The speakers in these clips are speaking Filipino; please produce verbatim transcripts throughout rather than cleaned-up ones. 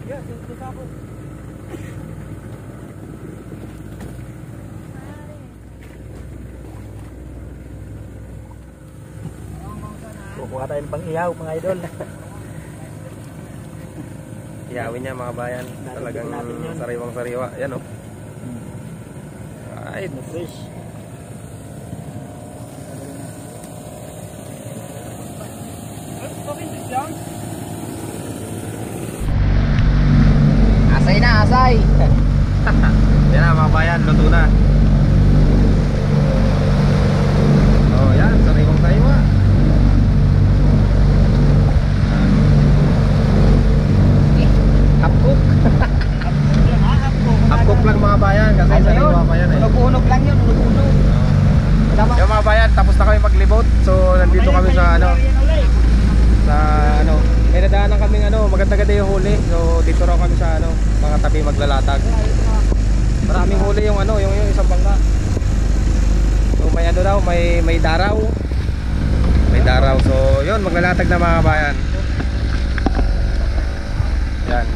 Kukuha tayo ng pang-ihaw mga idol. Iyawin niya mga bayan. Talagang sariwang sariwa. Yan o. Right. Fish. Asay na, asay. Yan na mga bayan, luto na. Oh yan, sariwang sariwa. Hapkok. Hapkok lang mga bayan kasi Ano sariwa yun? pa yan eh. Unog-unog lang yun, unog-unog. Yung mga bayan, tapos na kami maglibot. So nandito kami sa ano sa ano, may nadaanan kaming ano, maganda-ganda yung huli. So dito raw kami sa ano, mga tabi maglalatag. Maraming huli yung ano, yung, yung isang bangka. So may ano daw, may may daraw. May daraw. So yun, maglalatag na mga bayan. Yan.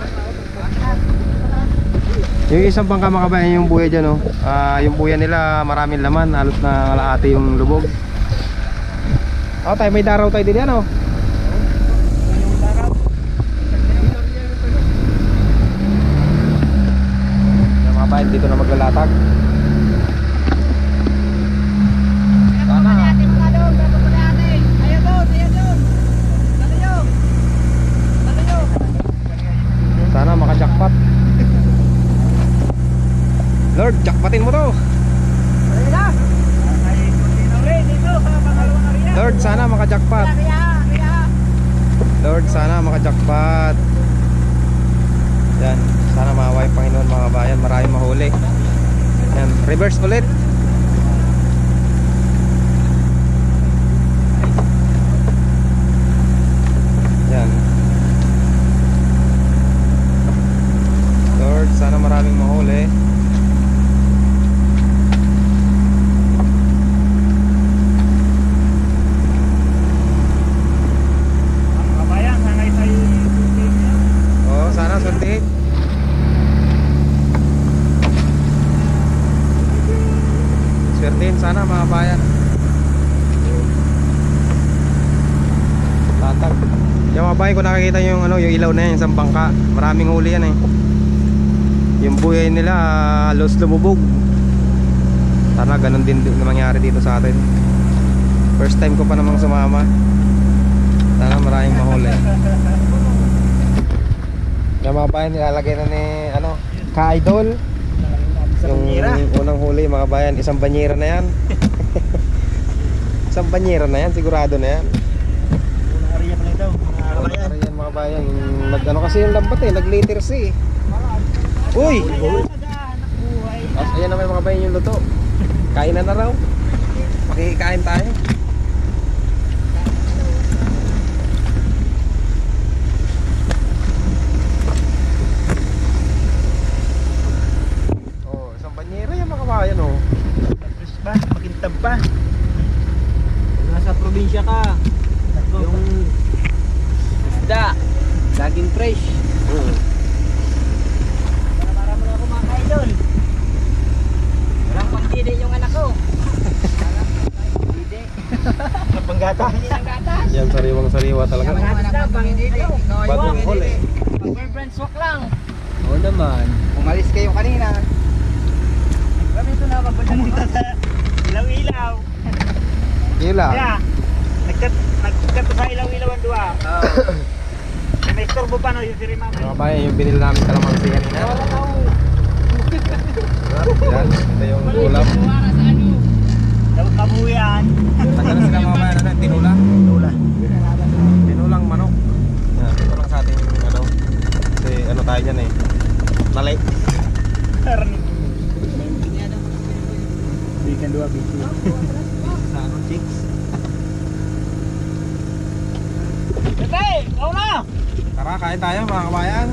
Yung isang bangka mga kabayan, yung buya dyan, oh. uh, yung buya nila maraming laman, halos na kalahati yung lubog. Oh, tayo may daraw tayo din yan, oh. Yung mga bayan dito na maglalatag. Sana maka-jackpot. Lord, jackpotin mo to. Lord, sana maka-jackpot. Lord, sana maka-jackpot. Yan, sana maway Panginoon mga bayan, maraming mahuli. Yan, reverse ulit. Yan. Lord, sana maraming mahuli. Sana suntik. Swertin sana mga bayan. Latag. Yung mga bayan, kung nakikita yung ano, yung ilaw na yan, isang bangka, maraming huli yan eh. Yung buhay nila halos lumubog. Sana ganun din na mangyari dito sa atin. First time ko pa namang sumama. Sana maraming mahuli. Yung mga bayan, nilalagay na ni ano, ka-idol. Yung unang huli mga bayan, isang banyera na yan. Isang banyera na yan, sigurado na yan. Unang area pa lang ito, mga kabayan. Unang area mga bayan, nag ano kasi yung lambat eh, nag-liter C eh. Uy! As, ayan naman mga bayan yung luto. Kain na na raw. Makikikain tayo. Ayan o. Fresh ba? Makintab pa. Nasa probinsya ka, yung isda laging fresh. Hmm. Para mo na ako mga ka-idol. Walang pang-dide yung anak ko. Dide. Panggata. Yan, sariwang sariwa talaga. Bagong huli. Pag-boyfriend swak lang. Oo naman. Umalis kayo kanina. Kami ito na magpunta sa ilaw-ilaw. Ilaw? Yeah. Nagkat sa ilaw-ilaw ang dua. Oo. May istorbo pa no yung si Rimama. Mga bayan, yung binili namin kalamansi kanina. Wala tao. Yan, ito yung ulam. Dapat kabuyan. Tagal na sila mga bayan, ano, tinula? Tinula. Tinulang manok. Yan, ito lang sa ating ano. Kasi ano tayo dyan eh. Nalay. Bikin dua biji. Sano chicks. Tete, kau na. Tara, kain tayo mga kabayan.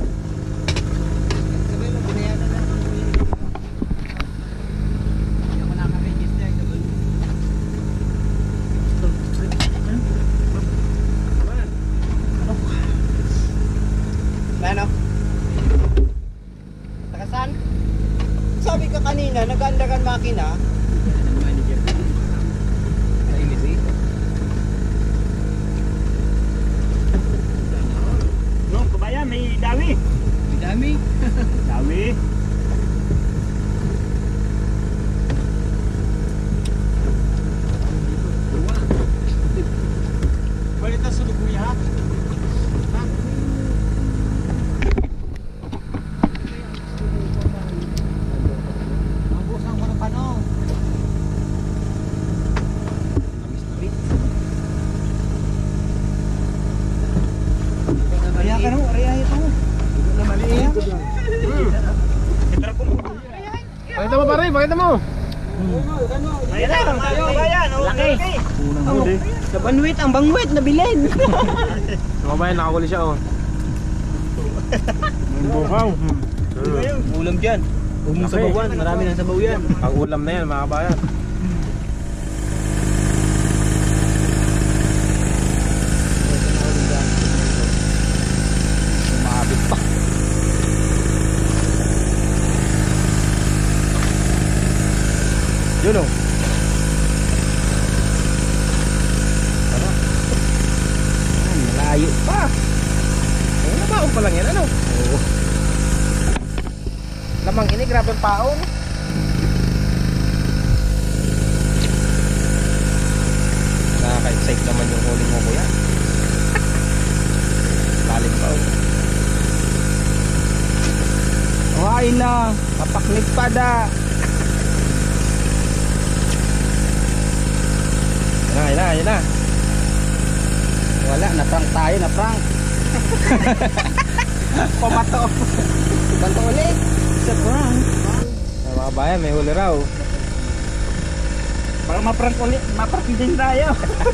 Sabay mo binayaran na. Hindi ako naka-register doon. Ano? Takasan? Sabi ka kanina, nag-anda ka makina. Nainis eh. No, kabayan, may dawi. May dami. Dawi. Balita sa lubuya ha? Mabusan ko ng panong. Kaya ka no, kaya ito. Pakita mo pare, pakita mo. Ayan na, kabayan. Laki. Sa banwit, ang bangwit, nabilin. Mga bayan, nakahuli siya oh. Bukaw. Ulam dyan. Huwag mong sabawan, marami ng sabaw yan. Ang ulam na yan mga bayan. Umabit pa. Yun oh. Malayo pa. Ano na baon pa lang yan ano? Oo. Lamang ini, grabe ang paon. Nakaka-excite naman yung huli mo kuya. Lalim pa oh. Kain na, kapaknit pa da. Yan na, yan na, yan na. Wala, na-prank tayo, na-prank. Pamato. Kanto ulit. Sa prank. Ay, mga bayan, may huli raw. Baka maprank ulit, maprank din tayo.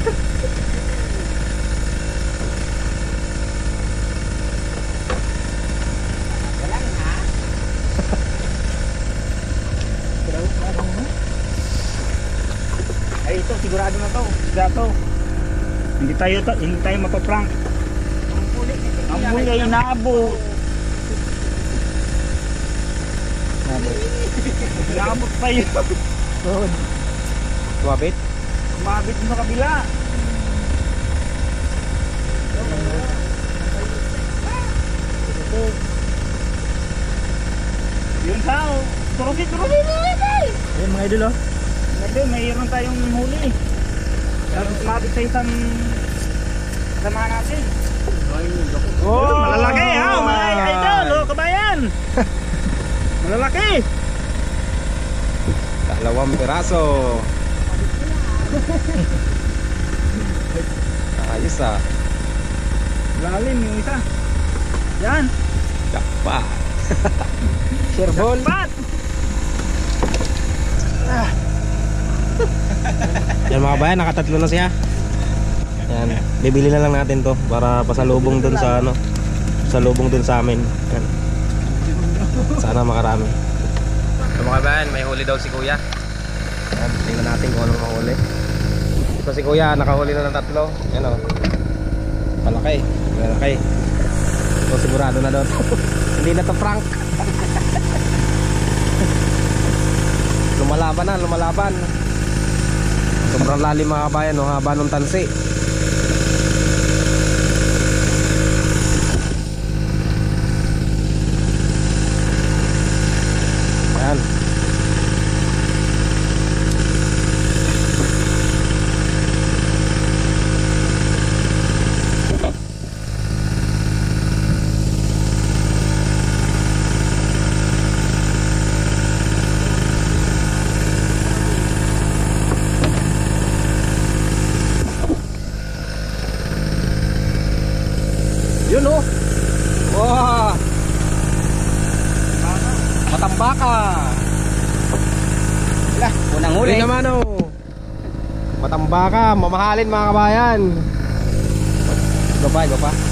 Ay, ito sigurado na to. Gato. Hindi tayo to, hindi tayo mapaprank. Ang muli ay naabot. Naabot pa yun. Tumabit? Umabit mo sa kabila. Yun sa, turusin, turusin, turusin. Ayun mga idol oh. Ito, mayroon tayong huli. Tapos umabit sa isang kasama natin. Oh, Malalaki ha, mga idol, oh, kabayan. Malalaki. Dalawang piraso. Ayos ah. Lalim yung isa. Yan. Jakpa. Sherbol. Pat. Yan mga bayan, nakatatlo na siya. Yan, bibili na lang natin to para pasalubong dun sa ano, pasalubong dun sa amin. Yan. Sana makarami. So mga bayan, may huli daw si kuya. Yan, tingnan natin kung anong mahuli. So si kuya, nakahuli na ng tatlo. Yan o. Palaki, malaki. So sigurado na daw. Hindi na to prank. Lumalaban na, lumalaban. Sobrang lalim mga kabayan, no? Haba ng tansi. Ayan. Yun oh. Wow. Matambaka. Wala, unang huli. Huli naman oh. Matambaka, mamahalin mga kabayan. Iba pa, iba pa.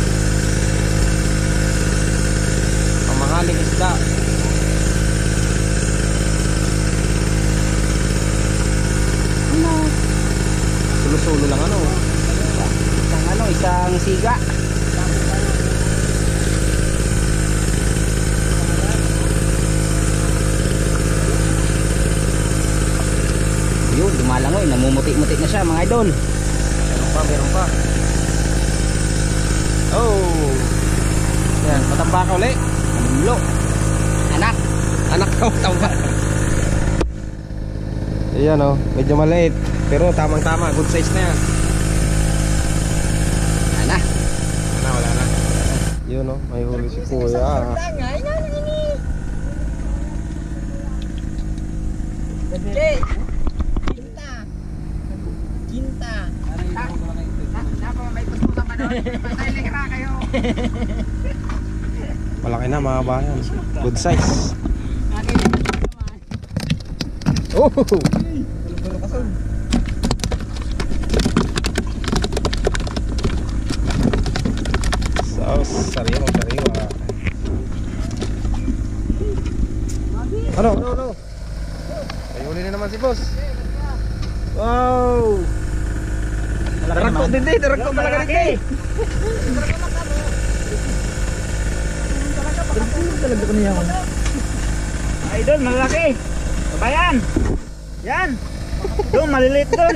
Mamahalin isda. Ano? Sulo-sulo lang ano. Isang ano, isang siga. Muti-muti na siya mga idol. Meron pa, meron pa. Oh. Yan, matambaka uli. Anulo. Anak. Anak ko, tamba. Ayan oh, medyo maliit. Pero tamang tama, good size na yan. Anak. Wala na, wala na. Yun oh, may huli si kuya. Cinta. Cinta. Napa may puso pa doon. Patay lihira kayo. Malaki na mga bayan. Good size. Oh! Sauce, sariwa, sariwa. Ano, ano, ano? Ay, huli na naman si boss. Wow! Darak ko din din, darak ko talaga din. Talaga ko niya. Idol, malaki. Kabayan. Yan. Doon, maliliit doon.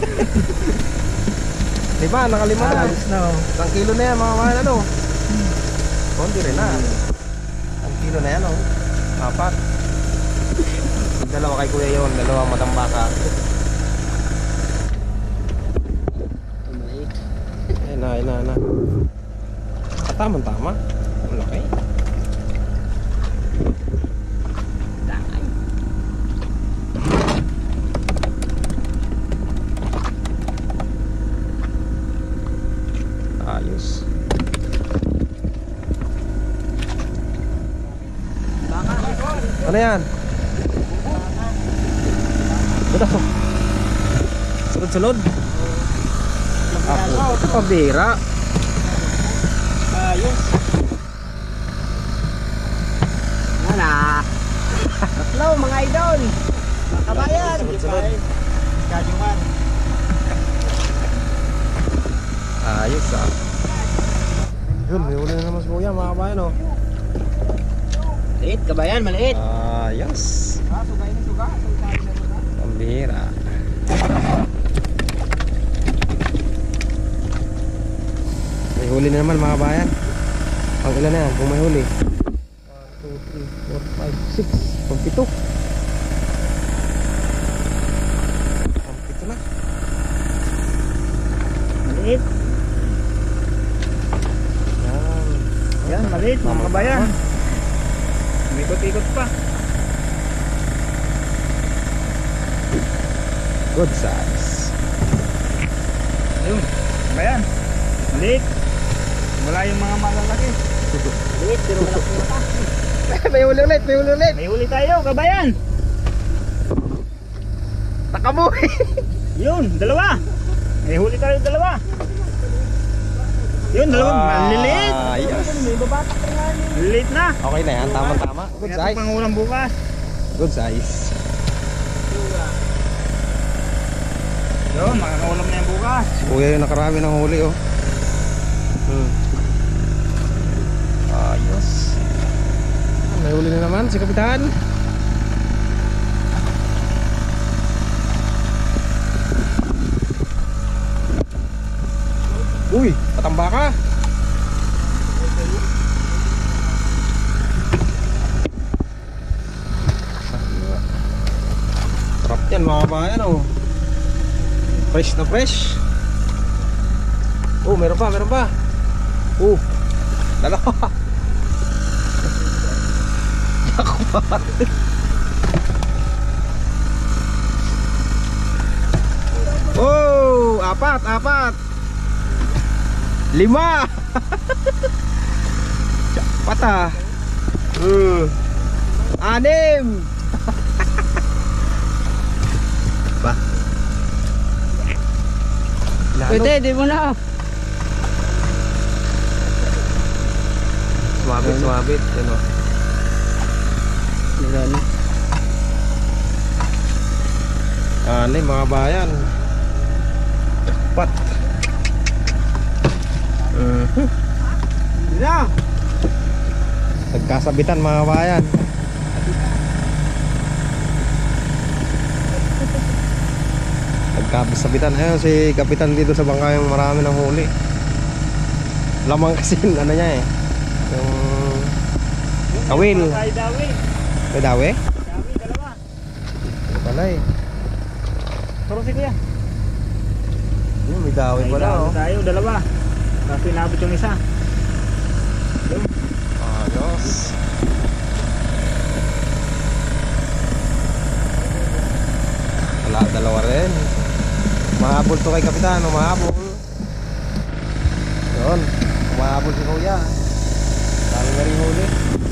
Diba, nakalima na. Alis na oh. Isang kilo na yan mga mga ano. Konti rin na. Isang kilo na yan oh. Apat. Dalawa kay kuya yun, dalawang matambaka. Ayun na, ayun na, ayun na. Katamang tama. Ang laki. Ayos. Ano yan? Ito. Sunod-sunod. Ako, pabira. Ayos. Wala. Tatlo mga idol. Mga kabayan. Sunod-sunod. Kajungan. Ayos ah. Yun, may uli na naman sa kuya mga kabayan oh. Maliit kabayan, maliit. Ayos. Ah, sugay na suga. Pambira. May huli na naman mga kabayan. Pang ilan na yan kung may huli? one, two, three, four, five, six. Pampito. Pampito na. Maliit. Yan. Yan, maliit mga kabayan. Umikot-ikot pa. Good size. Ayun. Kabayan. Maliit. Wala yung mga malalaki. Maliit, pero malaki mata. May huli ulit, may huli ulit. May huli tayo, kabayan. Takamoy. Yun, dalawa. May huli tayo dalawa. Yun, dalawa. Maliliit. Ayos. Maliliit na. Okay na yan, tama-tama. Good Kaya ito size. pangulam bukas. Good size. Yun, makakaulam na yan bukas. Si kuya yung nakarami ng huli oh. Hmm. Ayos. Ah, may huli na naman si kapitan. Uy, patambaka. Sarap yan mga kabayan oh. Fresh na fresh. Oh, meron pa, meron pa. Oh, dalawa. Jackpot. Oh, apat, apat. Lima. Jackpot ah. Uh, anim. Ba? Pwede, di mo na. Sumabit, sumabit. Yan o. Ano? Ano yung mga bayan? Pat. Uh-huh. Na. Nagkasabitan mga bayan. Kapitan, ayun si Kapitan dito sa bangka yung marami ng huli. Lamang kasi yung ano niya eh, yung kawil. Ay, dawi. May dawe? Dawi, dalawa. Ito pala eh. Turo si kuya. Yun, may dawe Ay, pala dawi oh. tayo, dalawa. Kasi inabot yung isa. Yun. Ayos. Wala, dalawa rin. Mahabol to kay Kapitan, umahabol. Yun, umahabol si Kuya. Dami na rin huli.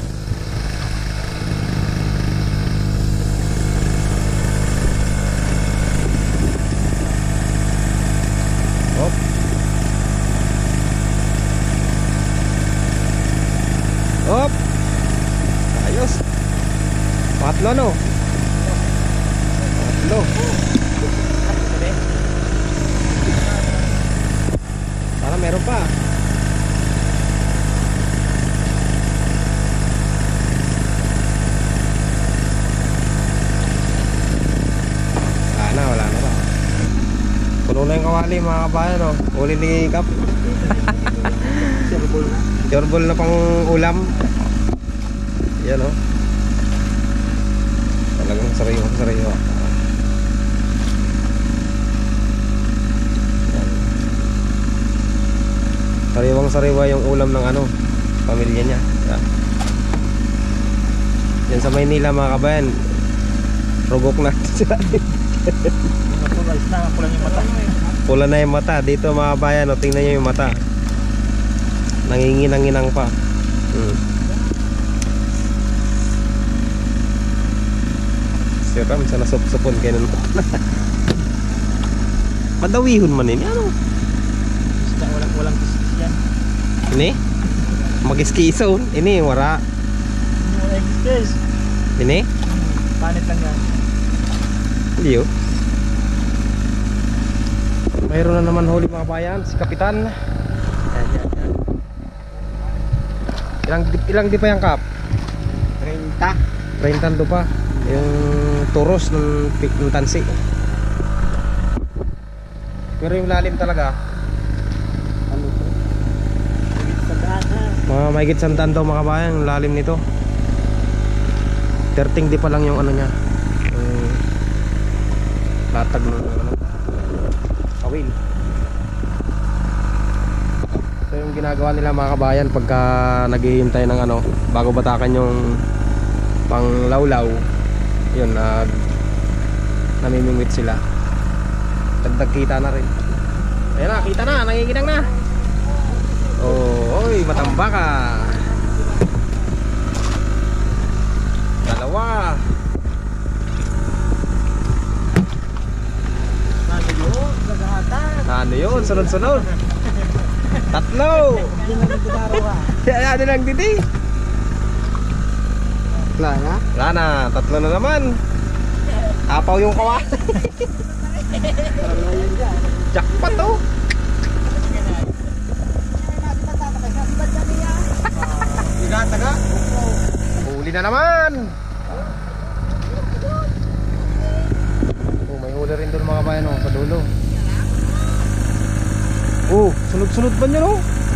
Hop. Hop. Ayos. Pangatlo no. Pangatlo. Para meron pa. Wala na, wala na ba. Puno na yung kawali mga kabayan oh. Uli ni Kap. Jorbol na pang ulam. Yan oh. Talagang sariwa, sariwa. Sariwang sariwa yung ulam ng ano, pamilya niya. Yan, yan sa Maynila mga kabayan, rugok na sila. Pula na yung mata. Dito mga kabayan, o, tingnan nyo yung mata, nanginginang-inang pa. hmm. Siram, sana sup-supon kayo nun. Madawihon man yun, ano? Walang, walang kiskis yan. Ini? Mag-iskiso. Ini, wara. Walang kiskis. Ini? Panit lang yan. Hindi yun. Mayroon na naman huli mga bayan, si Kapitan. Yan, yan, yan. Ilang, ilang di pa yung Kap? Renta. Rentando pa. Yung turos ng, ng tansi. Pero yung lalim talaga, Ano to? Sa daan ha. mga mahigit santan daw mga bayan, yung lalim nito. thirteen di pa lang yung ano niya, yung latag ng ano, kawil. So yung ginagawa nila mga kabayan pagka naghihintay ng ano, bago batakan yung panglawlaw, yun, nag namimingwit sila. Dagdag kita na rin. Ayan na, kita na, nanginginang na. Oh, oy, matamba ka. Dalawa. Ano yun? Gagahatan. Ano yun? Sunod-sunod. Tatlo. Hindi na nagdadaro ka. Kaya ano lang didi. Wala na? Wala na, tatlo na naman. Apaw yung kawa. Jackpot oh. Taga-taga. Huli na naman. Oh, may huli rin doon mga bayan oh, sa dulo. Oh, sunod-sunod ba niya no?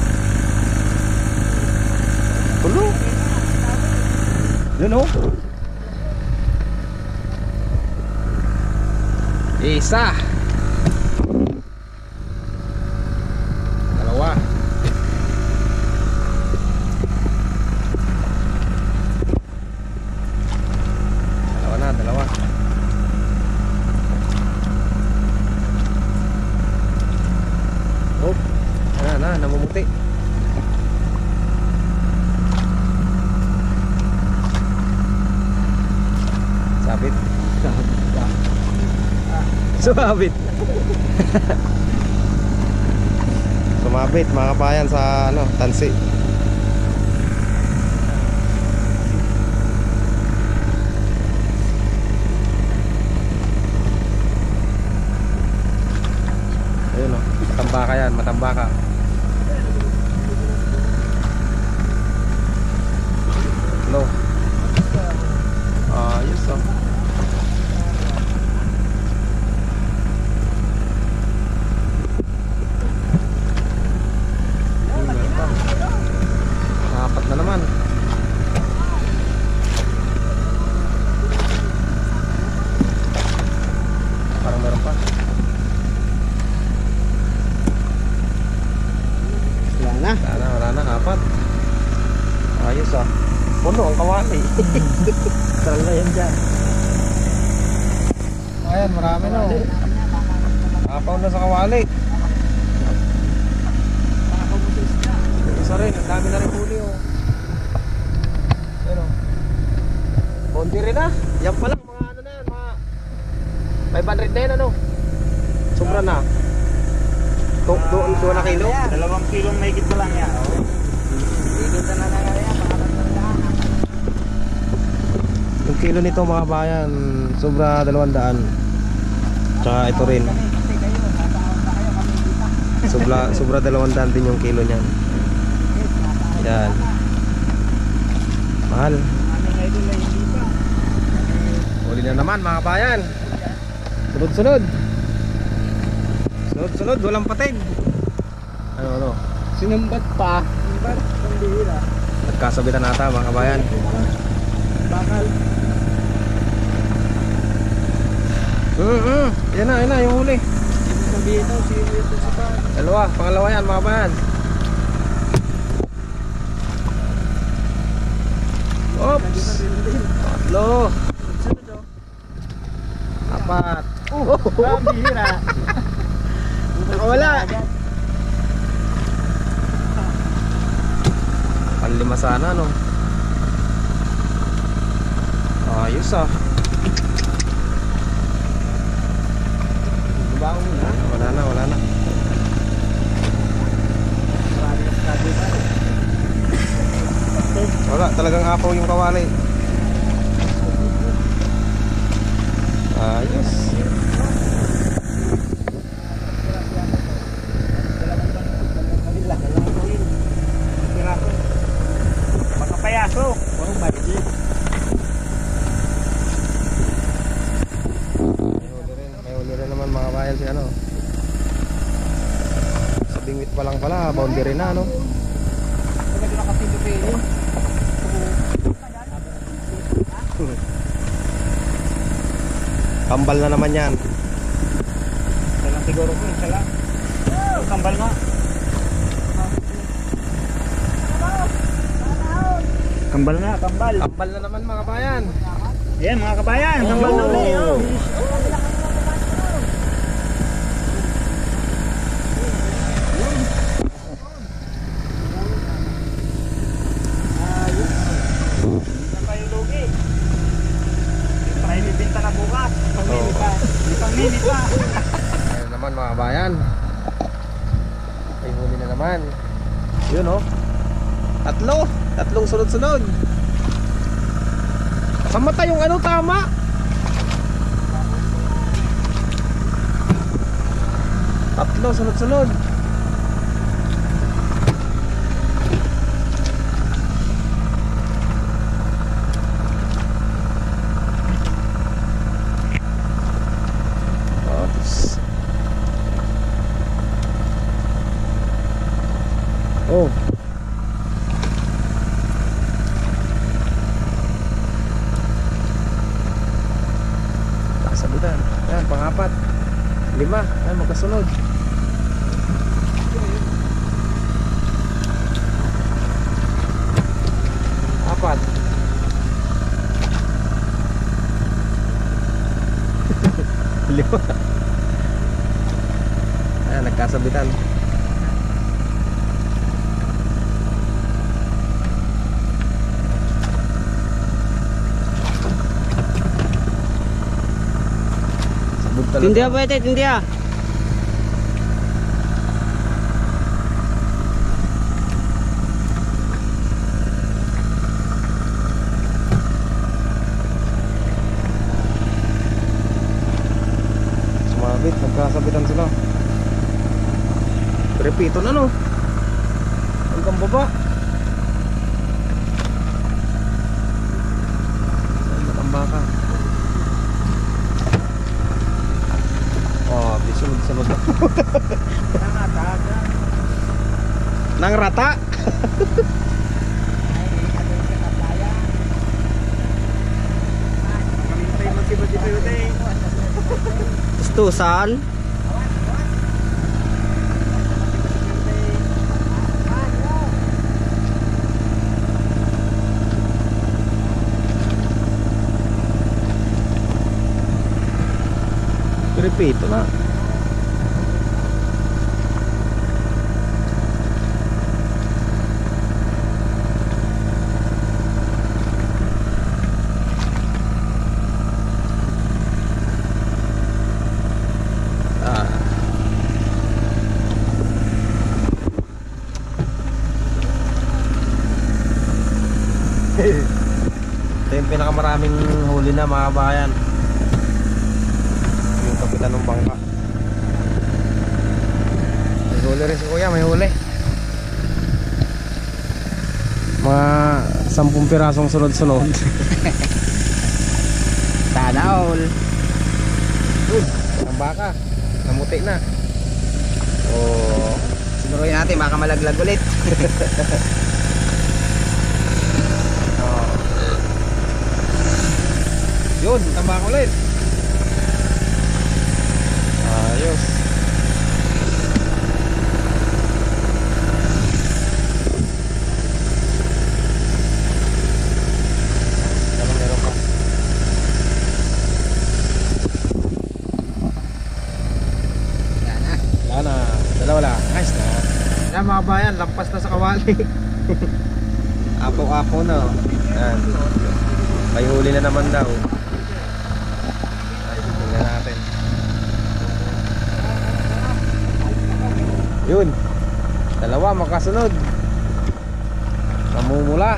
Tulo. Yun oh. Isa. Dalawa. Dalawa na, dalawa. Oh, na na, namumuti. Sabit. Sumabit. Sumabit mga kabayan sa ano, tansi. Ayun oh, matambaka yan, matambaka. No. Ayos oh. Ayos ah. Puno ang kawali. Talaga yan dyan. Ayan, marami na. Apaw na sa kawali. Isa rin, ang dami na rin huli oh. Ayan oh. Konti rin ah. Yan pa lang, mga ano na yan, mga five hundred na yan ano. Sobra na. Do, do, do na kilo? Dalawang kilong mahigit pa lang yan. Higit na na yan. Yung kilo nito mga bayan, sobra dalawang daan. Tsaka ito rin. Sobra, sobra dalawang daan din yung kilo niyan. Yan. Mahal. Uli na naman mga bayan. Sunod-sunod. Sunod-sunod, walang patig. Ano ano? Sinumbat pa. Sinumbat, pambihira. Nagkasabitan nata mga bayan. Bakal. Mm -hmm. Yan na, yan na yung huli. Sabihin daw, si Wilson si Pan. Dalawa, pangalawa yan mga bayan. Oops. Tatlo. Apat. Oh, pambihira. Nakawala. Panlima sana no. Ayos ah. Bago na. Wala na, wala na. Wala, talagang apaw yung kawali. Ayos. Mga payaso. Parang budget. May huli rin naman mga bayan si ano. Sa bingwit pa lang pala, boundary na no. Pagka doon nakapito-pili. Kambal na naman yan. Isa lang siguro po, isa lang. Oh, kambal nga. Kambal nga, kambal. Kambal na naman mga bayan. Yan mga kabayan, kambal na uli. Oh. Hindi na kayo lugi. Hindi pa kayo bibinta na bukas. Pang-mini pa. Hindi pang-mini pa. Ayun naman mga bayan. May huli na naman. Yun oh. Tatlo. Tatlong sunod-sunod. Sa mata yung ano tama. Tatlo sunod-sunod. Oops. Oh. Sabutan. Yan, pang-apat. Lima. Yan, magkasunod. Apat. Lima. Yan, nagkasabitan. Tindiya po ito, tindiya. Sumabit, nagkasabitan sila. Repito na no. Hanggang baba. Saan ang baka? Oh, bisunod-sunod na. Nang rata. Gustusan. Pipito na. Ah. Ito yung pinakamaraming huli na mga bayan. Yung kapitan ng bangka. May huli rin si kuya, may huli. Mga sampung pirasong sunod-sunod. Sana all. Good, ang baka. Namuti na. Oh, Siguruhin natin, baka malaglag ulit. oh. Yun, tambak ulit. Ayos. Ano meron pa? Yan na. Wala na. Dalawa lang. Nice na. Yan mga bayan, lampas na sa kawali. Apo-apo na. Oh. Yan. May huli na naman daw. Ay, tingnan natin. Yun. Dalawa makasunod. Namumula.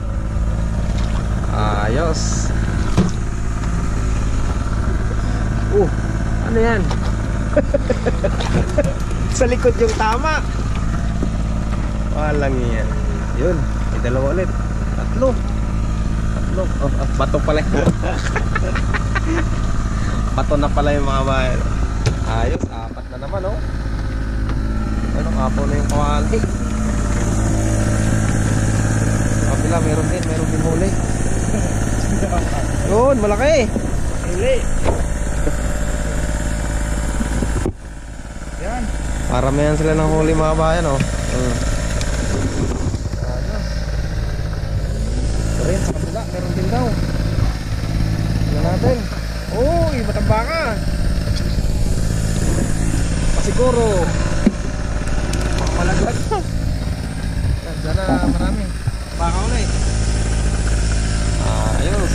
Ayos. Uh, ano yan? Sa likod yung tama. Walang yan. Yun, may dalawa ulit. Tatlo. Tatlo. Oh, oh, bato pala. Bato na pala yung mga bayan. Ayos, apat na naman oh. Ano, apo na yung kawali. Kabila, meron din, meron din huli. Yun, malaki. Huli. Yan. Paramihan sila ng huli mga bayan oh. Hmm. Ayos. Rin sa kabila, meron din daw. Tingnan natin. Uy, matamba ka. Pasiguro. Malaglag pa. Sana marami. Baka ulit. Ayos.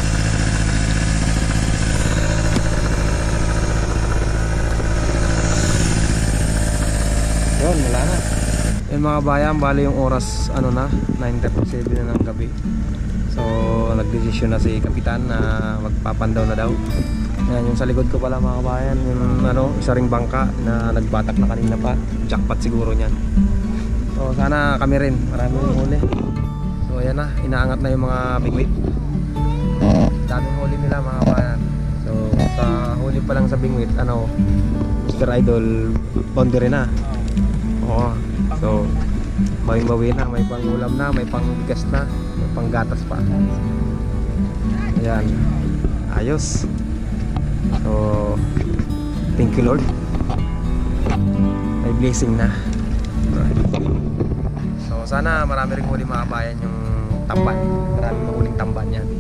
Yun, wala na. Yun mga bayan, bali yung oras ano na, nine thirty-seven na ng gabi. So nagdesisyon na si kapitan na magpapandaw na daw. Yan, yung sa likod ko pala mga bayan, yung ano, isa ring bangka na nagbatak na kanina pa. Jackpot siguro niyan. So sana kami rin, maraming huli. So ayan na, inaangat na yung mga bigwit. Daming huli nila mga bayan. So sa huli pa lang sa bingwit, ano, Mister Idol, boundary na. Oo. So bawing-bawi na, may pangulam na, may pangbigas na, may panggatas pa. Ayan. Ayos. So thank you Lord. May blessing na. Right. So sana marami ring huli mga bayan yung tamban. Maraming mahuling tamban yan.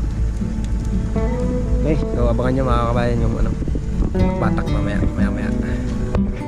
Okay, so abangan nyo mga kabayan yung ano, batak mamaya, maya maya.